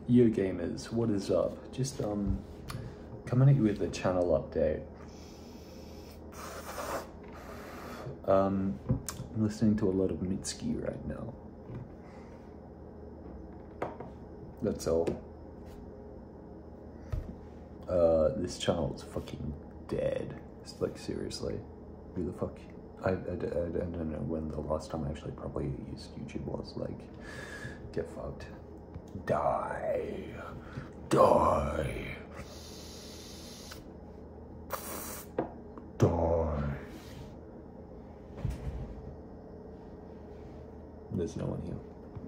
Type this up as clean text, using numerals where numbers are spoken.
Yo gamers, what is up? Just coming at you with a channel update. I'm listening to a lot of Mitski right now. That's all. This channel is fucking dead. It's like, seriously, who the fuck? I don't know when the last time I actually probably used YouTube was. Like, get fucked. Die. Die. Die. There's no one here.